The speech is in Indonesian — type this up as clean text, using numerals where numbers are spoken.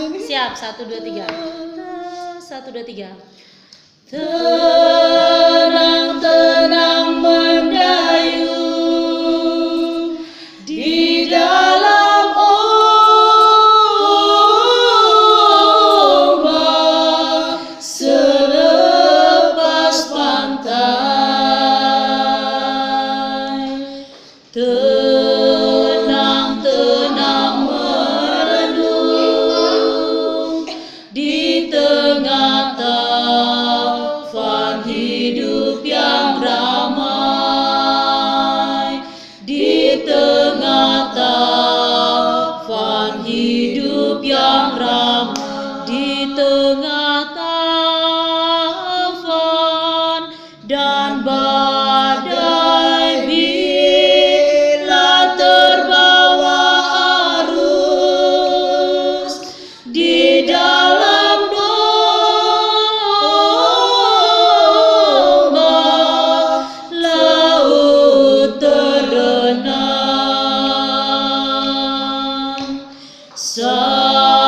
Siap, 1, 2, 3. 1, 2, 3. Tenang-tenang mendayu di dalam ombak selepas pantai. Tenang-tenang merenung di tengah taufan hidup yang ramai, di tengah taufan hidup yang ramai, di tengah taufan dan badai bila terbawa arus di dalam ombak laut terenang.